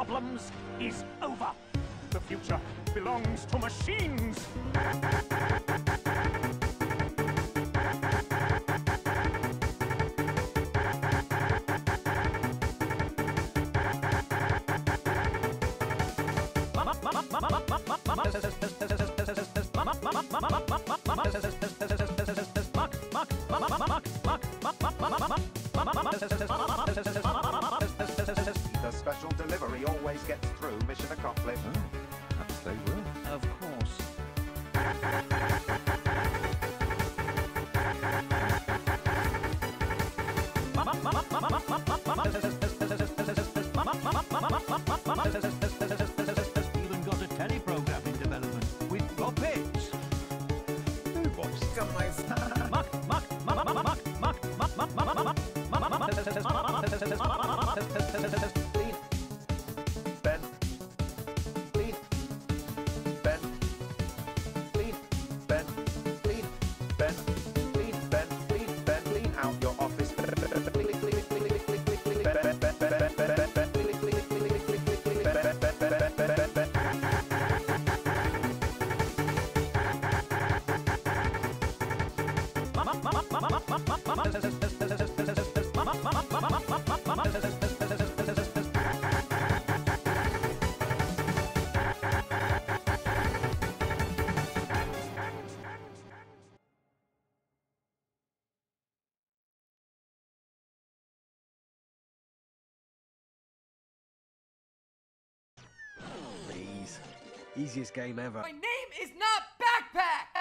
problems is over. The future belongs to machines. The special delivery always gets through. Mission accomplished. Oh, perhaps they will. Of course. Even got a teleprogram in development with puppets. No voice. Ben. Lead. Ben. Lead. Ben. Lead. Ben. Lead. Ben. Lead. Ben. Clean out your office. Please. Easiest game ever. My name is not Backpack!